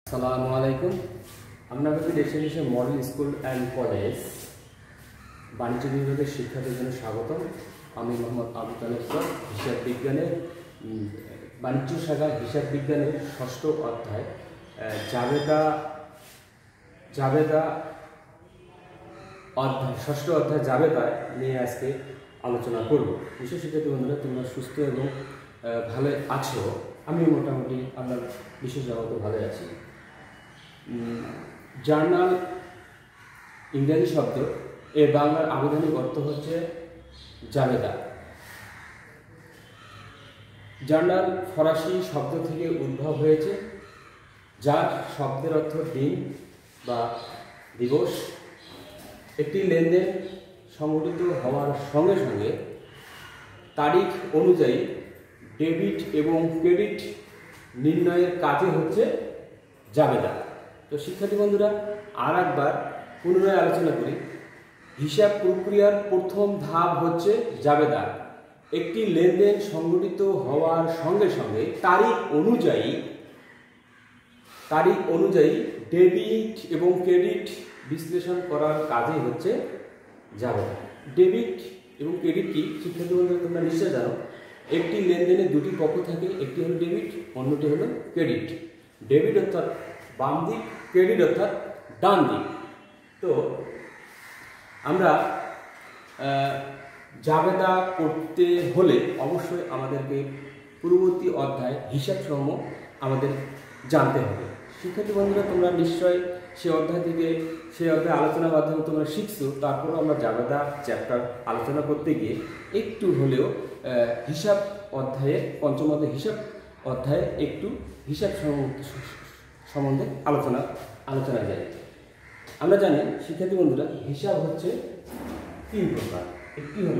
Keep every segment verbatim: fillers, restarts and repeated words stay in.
আসসালামু আলাইকুম। আপনাদের destination model school and college বাণিজ্য বিভাগের শিক্ষার্থীদের জন্য স্বাগতম। আমি মোহাম্মদ আবু তালেব স্যার, হিসাব বিজ্ঞানের বাণিজ্য শাখা হিসাব বিজ্ঞানের ষষ্ঠ অধ্যায় জাবেদা জাবেদা অধ্যায় ষষ্ঠ অধ্যায় জাবেদা নিয়ে আজকে আলোচনা করব। বিশেষ শিক্ষার্থী বন্ধুরা, তোমরা সুস্থ এবং ভালো আছো? আমি মোটামুটি আপনার বিশেষ জগতে ভালো আছি। জার্নাল ইংরেজি শব্দ, এর বাংলার আবিধানিক অর্থ হচ্ছে জাবেদা। জার্নাল ফরাসি শব্দ থেকে উদ্ভব হয়েছে, যার শব্দের অর্থ দিন বা দিবস। একটি লেনদেন সংঘটিত হওয়ার সঙ্গে সঙ্গে তারিখ অনুযায়ী ডেবিট এবং ক্রেডিট নির্ণয়ের কাজে হচ্ছে জাবেদা। তো শিক্ষার্থী বন্ধুরা, আর একবার পুনরায় আলোচনা করি। হিসাব প্রক্রিয়ার প্রথম ধাপ হচ্ছে জাবেদা। একটি লেনদেন সংঘটিত হওয়ার সঙ্গে সঙ্গে তারিখ অনুযায়ী তারিখ অনুযায়ী ডেবিট এবং ক্রেডিট বিশ্লেষণ করার কাজই হচ্ছে জাবেদা। ডেবিট এবং ক্রেডিট কি শিক্ষার্থী বন্ধুরা তোমরা নিশ্চয় জানো। একটি লেনদেনে দুটি পক্ষ থাকে, একটি হলো ডেবিট, অন্যটি হলো ক্রেডিট। ডেবিট অর্থাৎ বাম দিক, ক্রেডিট অর্থাৎ ডান দিক। তো আমরা জাবেদা করতে হলে অবশ্যই আমাদেরকে পূর্ববর্তী অধ্যায় হিসাব সমূহ আমাদের জানতে হবে। শিক্ষার্থী বন্ধুরা, তোমরা নিশ্চয় সে অধ্যায় থেকে সেই অধ্যায় আলোচনার মাধ্যমে তোমরা শিখছো। তারপরেও আমরা জাবেদা চ্যাপ্টার আলোচনা করতে গিয়ে একটু হলেও হিসাব অধ্যায়ে পঞ্চম অধ্যায় হিসাব অধ্যায়ে একটু হিসাব সম্বন্ধে আলোচনা আলোচনা যায়। আমরা জানি শিক্ষার্থী বন্ধুরা, হিসাব হচ্ছে তিন প্রকার। একটি হলো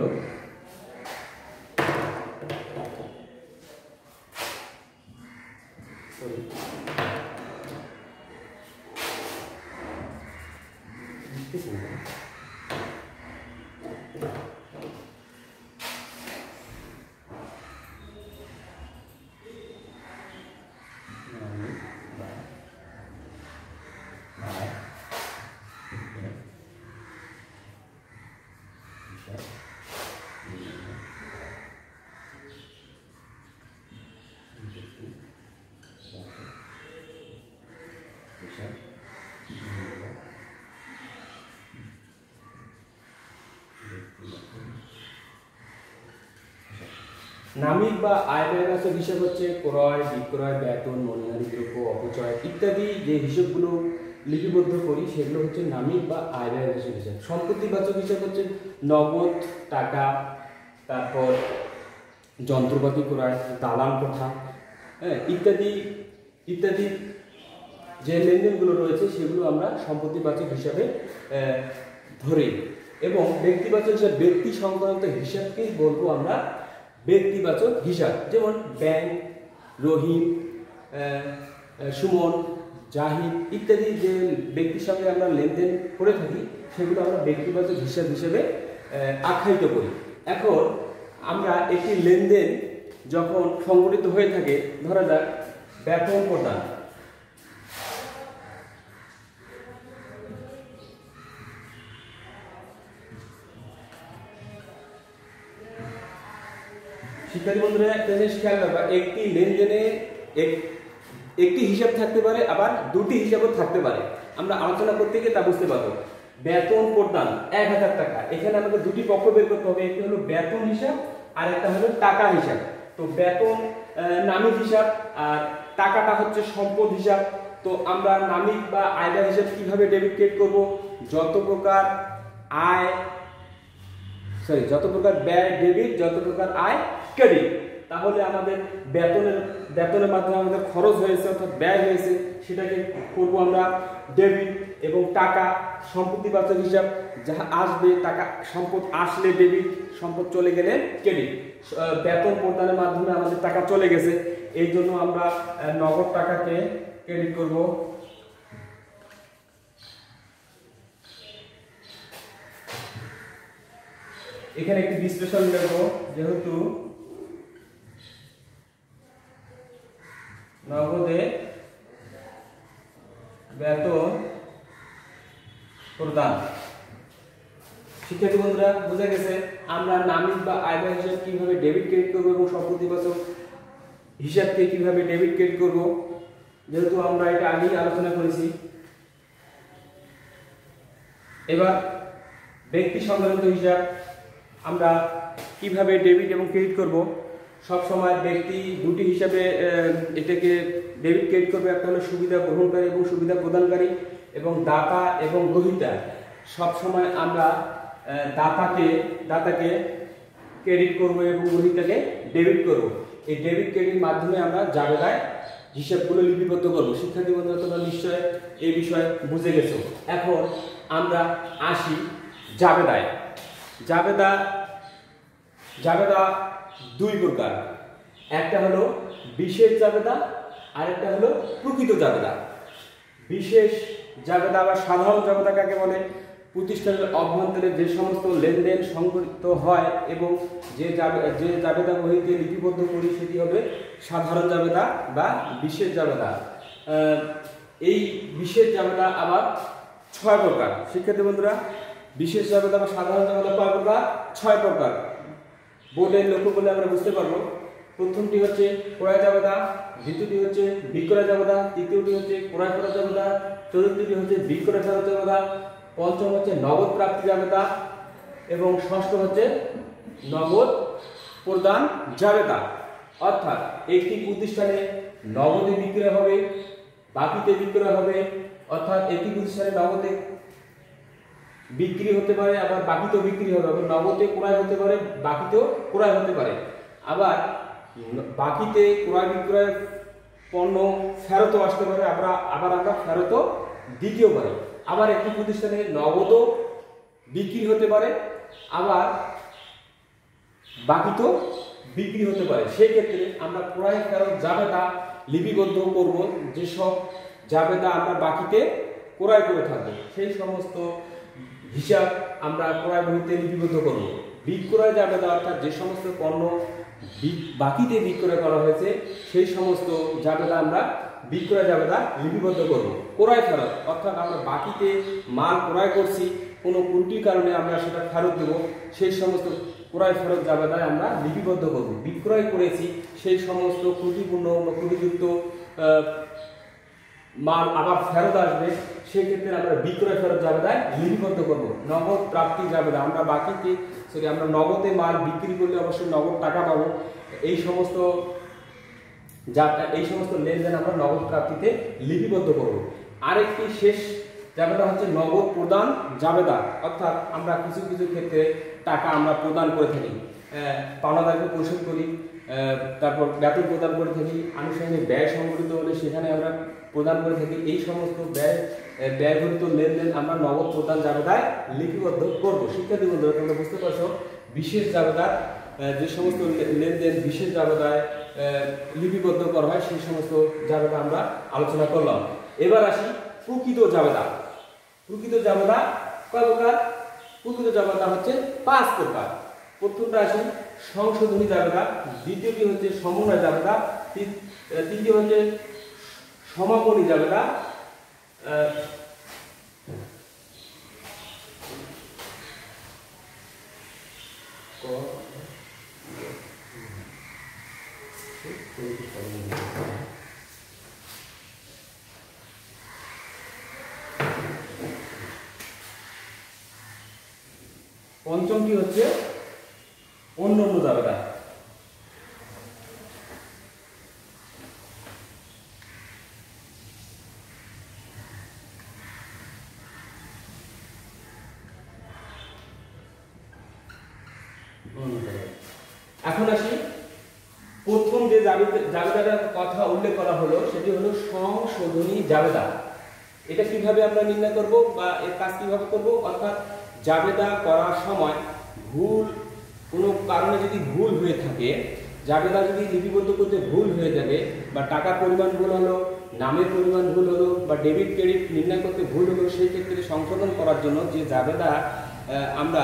নামিক বা আয় ব্যয় রাশির হিসাব হচ্ছে ক্রয়, বিক্রয়, বেতন, মনিহারি দ্রব্য, অপচয় ইত্যাদি যে হিসাবগুলো লিপিবদ্ধ করি সেগুলো হচ্ছে নামিক বা আয় ব্যয় রাশির হিসাব। সম্পত্তিবাচক হিসাব হচ্ছে নগদ টাকা, তারপর যন্ত্রপাতি ক্রয়, দালান কোঠা, হ্যাঁ ইত্যাদি ইত্যাদি যে লেনদেনগুলো রয়েছে সেগুলো আমরা সম্পত্তিবাচক হিসাবে ধরি। এবং ব্যক্তিবাচক হিসাব, ব্যক্তি সংক্রান্ত হিসাবকেই বলবো আমরা ব্যক্তিবাচক হিসাব। যেমন ব্যাংক, রহিম, সুমন, জাহিদ ইত্যাদি যে ব্যক্তির সঙ্গে আমরা লেনদেন করে থাকি সেগুলো আমরা ব্যক্তিবাচক হিসাব হিসেবে আখ্যায়িত করি। এখন আমরা একটি লেনদেন যখন সংঘটিত হয়ে থাকে, ধরা যাক বেতন প্রদান, শিক্ষার্থী বন্ধুরা একটা জিনিস খেয়াল রাখবা, একটি লেনদেনে একটি হিসাব থাকতে পারে, আবার দুটি হিসাবও থাকতে পারে। আমরা আলোচনা করতে গিয়ে তা বুঝতে পারবো। বেতন প্রদান এক হাজার টাকা, এখানে আমাদের দুটি পক্ষ বের করতে হবে। একটি হলো বেতন হিসাব আর একটা হলো টাকা হিসাব। তো বেতন নামিক হিসাব আর টাকাটা হচ্ছে সম্পদ হিসাব। তো আমরা নামিক বা আয় ব্যয় হিসাব কিভাবে ডেবিট ক্রেডিট করবো? যত প্রকার আয় সরি যত প্রকার ব্যয় ডেবিট, যত প্রকার আয় ক্রেডিট। তাহলে আমাদের বেতনের বেতনের মাধ্যমে আমাদের খরচ হয়েছে অর্থাৎ ব্যয় হয়েছে, সেটাকে করব আমরা ডেবিট। এবং টাকা সম্পত্তিবাচক হিসাব, যাহা আসবে টাকা, সম্পদ আসলে ডেবিট, সম্পদ চলে গেলে ক্রেডিট। বেতন প্রদানের মাধ্যমে আমাদের টাকা চলে গেছে, এই জন্য আমরা নগদ টাকাকে ক্রেডিট করব। এখানে একটি বিশ্লেষণ দেব, যেহেতু নগদে বেতন প্রদান। শিক্ষার্থী বন্ধুরা বোঝা গেছে আমরা নামিত বা আয় ব্যয় হিসাব কিভাবে ডেবিট ক্রেডিট করব এবং সম্পত্তিবাচক হিসাবকে কিভাবে ডেবিট ক্রেডিট করব, যেহেতু আমরা এটা আগেই আলোচনা করেছি। এবার ব্যক্তি সংক্রান্ত হিসাব আমরা কিভাবে ডেবিট এবং ক্রেডিট করব। সব সময় ব্যক্তি দুটি হিসাবে এটাকে ডেবিট ক্রেডিট করবে, একটা হলো সুবিধা গ্রহণকারী এবং সুবিধা প্রদানকারী, এবং দাতা এবং গ্রহীতা। সব সময় আমরা দাতাকে দাতাকে ক্রেডিট করব এবং গ্রহীতাকে ডেবিট করব। এই ডেবিট ক্রেডিট মাধ্যমে আমরা জাবেদায় হিসাবগুলো লিপিবদ্ধ করব। শিক্ষার্থী বন্ধুরা তোমরা নিশ্চয় এই বিষয়ে বুঝে গেছো। এখন আমরা আসি জাবেদায়। জাবেদা জাবেদা দুই প্রকার, একটা হলো বিশেষ জাবেদা আর একটা হলো প্রকৃত জাবেদা। বিশেষ জাবেদা বা সাধারণ জাবেদা কাকে বলে? প্রতিষ্ঠানের অভ্যন্তরে যে সমস্ত লেনদেন সংঘটিত হয় এবং যে যে জাবেদা বহিতে লিপিবদ্ধ করি সেটি হবে সাধারণ জাবেদা বা বিশেষ জাবেদা। এই বিশেষ জাবেদা আবার ছয় প্রকার। শিক্ষার্থী বন্ধুরা বিশেষ জাবেদা বা সাধারণ জাবেদা কয় প্রকার? ছয় প্রকার। বোর্ডে লক্ষ্য করলে আমরা বুঝতে পারবো। প্রথমটি হচ্ছে ক্রয় জাবেদা, দ্বিতীয়টি হচ্ছে বিক্রয় জাবেদা, তৃতীয়টি হচ্ছে ক্রয় করা জাবেদা, চতুর্থটি হচ্ছে বিক্রয় করা জাবেদা, পঞ্চম হচ্ছে নগদ প্রাপ্তি জাবেদা এবং ষষ্ঠ হচ্ছে নগদ প্রদান জাবেদা। অর্থাৎ একটি প্রতিষ্ঠানে নগদে বিক্রয় হবে, বাকিতে বিক্রয় হবে। অর্থাৎ একটি প্রতিষ্ঠানে নগদে বিক্রি হতে পারে, আবার বাকিতেও বিক্রি হবে। আবার নগদে ক্রয় হতে পারে, বাকিতেও ক্রয় হতে পারে। আবার বাকিতে ক্রয় বিক্রয় পণ্য ফেরতও আসতে পারে, আমরা আবার আমরা ফেরতও দিতেও পারি। আবার একটি প্রতিষ্ঠানে নগদও বিক্রি হতে পারে, আবার বাকিতেও বিক্রি হতে পারে। সেই ক্ষেত্রে আমরা ক্রয় ফেরত জাবেদা লিপিবদ্ধ করব। যেসব জাবেদা আমরা বাকিতে ক্রয় করে থাকবো সেই সমস্ত হিসাব আমরা ক্রয় বহিতে লিপিবদ্ধ করব। বিক্রয় জাবেদা অর্থাৎ যে সমস্ত পণ্য বাকিতে বিক্রয় করা হয়েছে সেই সমস্ত জাবেদা আমরা বিক্রয় জাবেদা লিপিবদ্ধ করব। ক্রয় ফেরত অর্থাৎ আমরা বাকিতে মাল ক্রয় করছি, কোনো ত্রুটির কারণে আমরা সেটা ফেরত দেব, সেই সমস্ত ক্রয় ফেরত জাবেদায় আমরা লিপিবদ্ধ করব। বিক্রয় করেছি সেই সমস্ত ত্রুটিপূর্ণ বা ত্রুটিযুক্ত মাল আবার ফেরত আসবে, সেই ক্ষেত্রে আমরা বিক্রয় ফেরত জাবেদায় লিপিবদ্ধ করব। নগদ প্রাপ্তি জাবেদা আমরা বাকিতে সরি আমরা নগদে মাল বিক্রি করলে অবশ্যই নগদ টাকা পাবো। এই সমস্ত এই সমস্ত লেনদেন আমরা নগদ প্রাপ্তিতে লিপিবদ্ধ করব। আরেকটি শেষ জাবেদা হচ্ছে নগদ প্রদান জাবেদা। অর্থাৎ আমরা কিছু কিছু ক্ষেত্রে টাকা আমরা প্রদান করে থাকি, পাওনাদারকে পরিশোধ করি, তারপর বেতন প্রদান করে থাকি, আনুষঙ্গিক ব্যয় সংগঠিত হলে সেখানে আমরা প্রদান করে থাকি। এই সমস্ত ব্যয় ব্যয়বহিত লেনদেন আমরা নগদ প্রদান জাবেদায় লিপিবদ্ধ করব। শিক্ষার্থী বন্ধুরা তোমরা বুঝতে পারছো বিশেষ জাবেদার যে সমস্ত লেনদেন বিশেষ জাবেদায় লিপিবদ্ধ করা হয় সেই সমস্ত জাবেদা আমরা আলোচনা করলাম। এবার আসি প্রকৃত জাবেদা। প্রকৃত জাবেদা কয় প্রকার? প্রকৃত জাবেদা হচ্ছে পাঁচ প্রকার। প্রথমটা আসি সংশোধনী জাবেদা, দ্বিতীয়টি হচ্ছে সমন্বয় জাবেদা, তৃতীয় হচ্ছে সমাপনী জাবেদা, পঞ্চমটি হচ্ছে অন্যান্য জাবেদা। এখন আসি প্রথম যে জাবেদাটার কথা উল্লেখ করা হলো সেটি হলো সংশোধনী জাবেদা। এটা কিভাবে আমরা নির্ণয় করব বা এর কাজ কিভাবে করব? অর্থাৎ জাবেদা করার সময় ভুল কোনো কারণে যদি ভুল হয়ে থাকে, জাবেদা যদি লিপিবদ্ধ করতে ভুল হয়ে যাবে বা টাকার পরিমাণ ভুল হলো, নামের পরিমাণ ভুল হলো বা ডেবিট ক্রেডিট নির্ণয় করতে ভুল হলো, সেই ক্ষেত্রে সংশোধন করার জন্য যে জাবেদা আমরা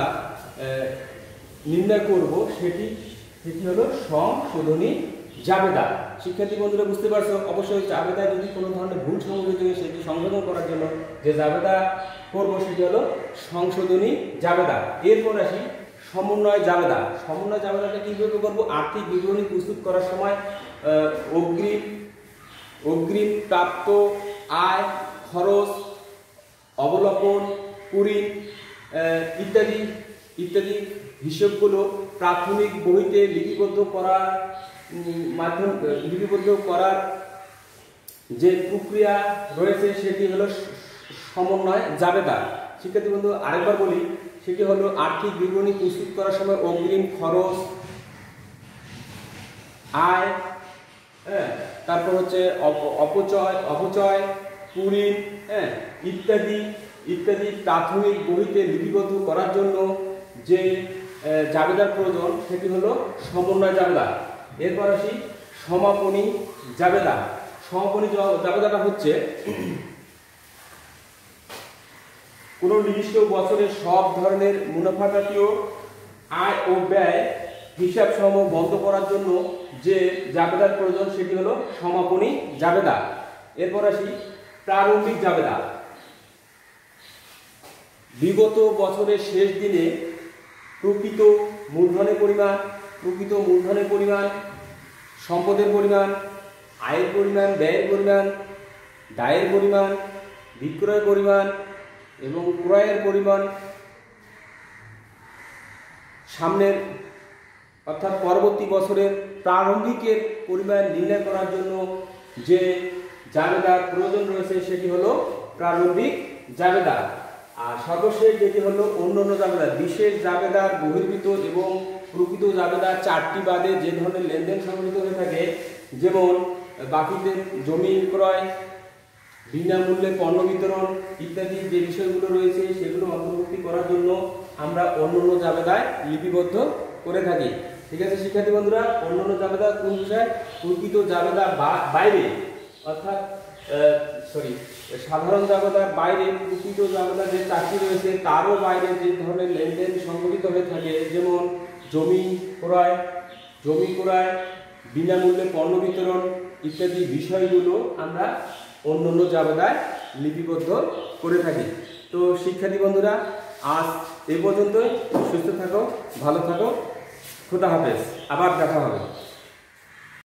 নির্ণয় করব সেটি সেটি হলো সংশোধনী জাবেদা। শিক্ষার্থী বন্ধুরা বুঝতে পারছো, অবশ্যই জাবেদা যদি কোনো ধরনের ভুল সংশোধিত হয় সেটি সংশোধন করার জন্য যে জাবেদা করবো সেটি হলো সংশোধনী জাবেদা। এরপর আসি সমন্বয় জাবেদা। সমন্বয় জাবেদাটা কীভাবে করবো? আর্থিক বিবরণী প্রস্তুত করার সময় অগ্রিম অগ্রিম প্রাপ্ত আয়, খরচ, অবলোকন, কুড়ি ইত্যাদি ইত্যাদি হিসেবগুলো প্রাথমিক বইতে লিপিবদ্ধ করার মাধ্যম লিপিবদ্ধ করার যে প্রক্রিয়া রয়েছে সেটি হলো সমন্বয় জাবেদা। শিক্ষার্থী বন্ধু আরেকবার বলি, সেটি হলো আর্থিক বিবরণী প্রস্তুত করার সময় অগ্রিম, খরচ, আয়, হ্যাঁ, তারপর হচ্ছে অপচয় অপচয় কুড়ি, হ্যাঁ, ইত্যাদি ইত্যাদি প্রাথমিক বইতে লিপিবদ্ধ করার জন্য যে জাবেদার প্রয়োজন সেটি হলো সমন্বয় জাবেদা। এরপর আসি সমাপনী জাবেদা। সমাপনী জাবেদাটা হচ্ছে কোনো নির্দিষ্ট বছরে সব ধরনের মুনাফা জাতীয় আয় ও ব্যয় হিসাব সমূহ বন্ধ করার জন্য যে জাবেদার প্রয়োজন সেটি হলো সমাপনী জাবেদা। এরপর আসি প্রারম্ভিক জাবেদা। বিগত বছরের শেষ দিনে প্রকৃত মূলধনের পরিমাণ, প্রকৃত মূলধনের পরিমাণ, সম্পদের পরিমাণ, আয়ের পরিমাণ, ব্যয়ের পরিমাণ, দায়ের পরিমাণ, বিক্রয়ের পরিমাণ এবং ক্রয়ের পরিমাণ সামনের অর্থাৎ পরবর্তী বছরের প্রারম্ভিকের পরিমাণ নির্ণয় করার জন্য যে জাবেদার প্রয়োজন রয়েছে সেটি হলো প্রারম্ভিক জাবেদা। আর সর্বশেষ যেটি হলো অন্যান্য জাবেদা। বিশেষ জাবেদার বহির্ভূত এবং প্রকৃত জাবেদা চারটি বাদে যে ধরনের লেনদেন সংঘটিত হয়ে থাকে, যেমন বাকিতে জমি ক্রয়, বিনামূল্যে পণ্য বিতরণ ইত্যাদি যে বিষয়গুলো রয়েছে সেগুলো অন্তর্ভুক্তি করার জন্য আমরা অন্যান্য জাবেদায় লিপিবদ্ধ করে থাকি। ঠিক আছে শিক্ষার্থী বন্ধুরা, অন্যান্য জাবেদা কোন বিষয়? প্রকৃত জাবেদার বাইরে অর্থাৎ সরি সাধারণ জাবেদার বাইরে প্রকৃত জাবেদা যে চারটি রয়েছে তারও বাইরে যে ধরনের লেনদেন সংঘটিত হয়ে থাকে, যেমন জমি ক্রয়, জমি ক্রয়, বিনামূল্যে পণ্য বিতরণ ইত্যাদি বিষয়গুলো আমরা অন্যান্য জাবেদায় লিপিবদ্ধ করে থাকি। তো শিক্ষার্থী বন্ধুরা আজ এ পর্যন্তই। সুস্থ থাকো, ভালো থাকো, খোদা হাফেজ, আবার দেখা হবে।